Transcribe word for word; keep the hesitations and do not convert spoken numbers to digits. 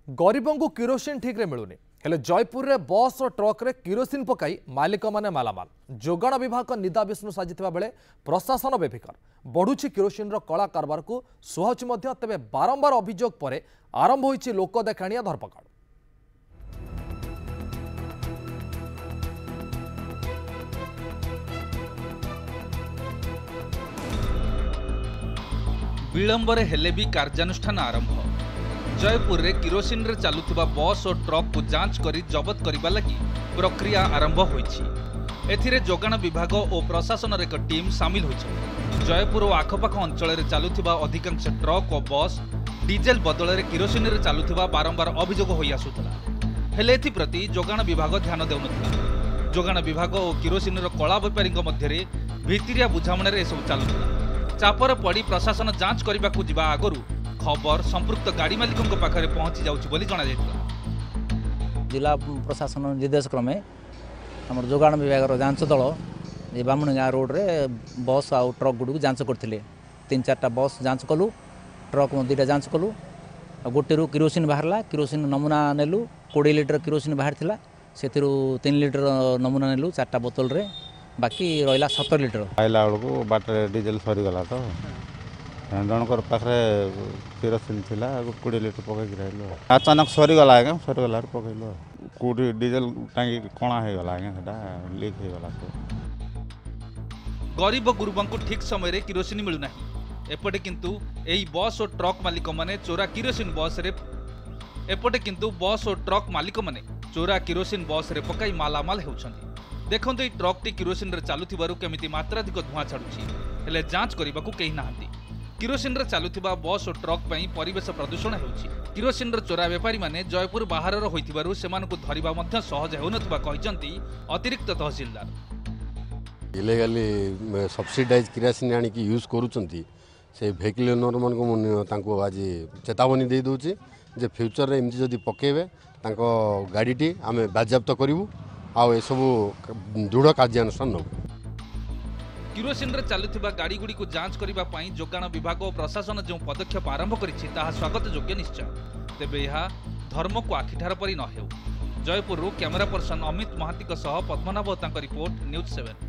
गरीबों को किरोसिन ठीक रे मिलूनी हेले जयपुर रे बस और ट्रक रे किरोसिन पकाई मालिक माने मालामाल जोगाण विभाग निदा विष्णु साजिथिबा बेले प्रशासन बेफिकर बढ़ुछि किरोसिन रो कला कारबार को सुहाउछि मध्य तेबे बारंबार अभियोग परे आरंभ होइछि लोक देखाणिया धरपकड़। विलंबरे हेले भी कार्यानुष्ठान आरंभ। जयपुर रे किरोसिन रे चालुथिबा बस और ट्रक को जांच करी जबत करिबा लागि प्रक्रिया आरंभ होइछि। एथिरे जोगाण विभाग और प्रशासन रे एक टीम शामिल होइछि। जयपुर और आखपाख अंचल रे चालुथिबा अधिकांश ट्रक और बस डीजेल बदल रे किरोसिन रे चालुथिबा बारंबार अभियोग होई आसुतला हेले एथि प्रति जोगाण विभाग ध्यान देउनथला। जोगाण विभाग और किरोसिन रो कला व्यापारी मध्य रे भितिरिया बुझामण रे सब चालुतला। चापर पड़ी प्रशासन जांच करने को जिबा आगरू खबर संपृक्त गाड़ी मालिकों पाखरे पहुंची जाउछि बोली जणा जायतिला। जिला प्रशासन निर्देश क्रमे हमर जोगाण विभाग जांच दल ये बामुणगाँ रोड रे बस आउ ट्रक गुडी जांच करथिले। तीन चारटा बस जांच कलु, ट्रक दुईटा जांच कलु। गोटे रु किरोसिन बाहरला, किरोसिन नमूना नेलु। बीस लिटर किरोसिन बाहर थिला, सेथिरु तीन लिटर नमूना नेलु चारटा बोतल रे, बाकी रहा सत्तर लिटर। आइला बेलू बाटर डिजेल सरीगला तो जनकर पाखे किरोसिन थिला कोड़े लिटर पकईक रही अचानक सरीगला आज्ञा सरीगला पकईल कौटी डिजेल टांगी कणा हो गला आज्ञा लीक हो गला। गरीब गुरुबा को ठीक समय किरोसिन मिलूना एपटे किंतु एई बस और ट्रक मालिक माने चोरा किरोसिन बस रे एपटे किंतु बस और ट्रक मालिक माने चोरा किरोसिन बस रे पकाई मालामाल हेउछंती। देखते ये ट्रक टी किरोसिन रे चालुथिबारु केमिति मात्राधिक धुआं छाड़ुछि हेले जांच करबाकू केही नाहांती। किरोसिन रे चालुथिबा बस और ट्रक पई परिवेश प्रदूषण हेउछि। किरोसिन रे चोरा व्यापारी माने जयपुर बाहरर होइथिबारु सेमानकू धरिबा मध्य सहज हेउनथबा कहिसंती अतिरिक्त तहसीलदार। इलीगली सब्सिडाइज किरोसिन आनी की यूज करूचंती से वेहिकल ओनर मन को तांको आज चेतावनी दे दोछि जे फ्यूचर रे एमती जदी पकेबे तांको गाड़ीटी आमे बाजयाप्त करिवु आउ ए सब दृढ़ कार्यानुष्ठान नौ। किरोसिन रे चालुथिबा गाड़ी गुडी को जांच करिबा पई जोगाण विभाग और प्रशासन जो पदक्षेप आरंभ करिछि ताहा स्वागत योग्य निश्चय। तेबे यह धर्म को आखिठार परि न हेउ। जयपुर कैमरा पर्सन अमित महांती सह पद्मनाभ रिपोर्ट न्यूज सेवन।